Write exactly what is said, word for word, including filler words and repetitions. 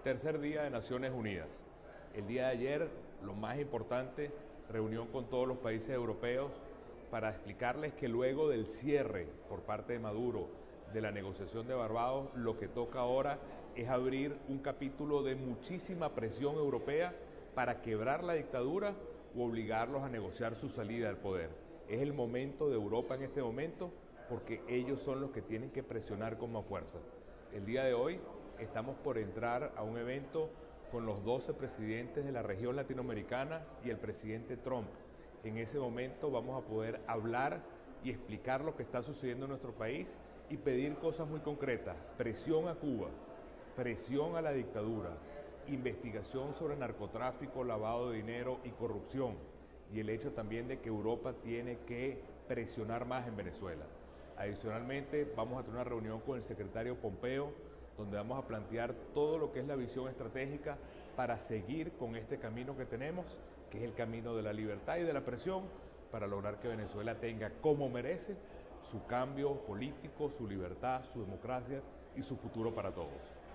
Tercer día de Naciones Unidas. El día de ayer, lo más importante, reunión con todos los países europeos para explicarles que luego del cierre por parte de Maduro de la negociación de Barbados, lo que toca ahora es abrir un capítulo de muchísima presión europea para quebrar la dictadura o obligarlos a negociar su salida del poder. Es el momento de Europa en este momento porque ellos son los que tienen que presionar con más fuerza. El día de hoy estamos por entrar a un evento con los doce presidentes de la región latinoamericana y el presidente Trump. En ese momento vamos a poder hablar y explicar lo que está sucediendo en nuestro país y pedir cosas muy concretas: presión a Cuba, presión a la dictadura, investigación sobre narcotráfico, lavado de dinero y corrupción, y el hecho también de que Europa tiene que presionar más en Venezuela. Adicionalmente, vamos a tener una reunión con el secretario Pompeo, donde vamos a plantear todo lo que es la visión estratégica para seguir con este camino que tenemos, que es el camino de la libertad y de la presión, para lograr que Venezuela tenga, como merece, su cambio político, su libertad, su democracia y su futuro para todos.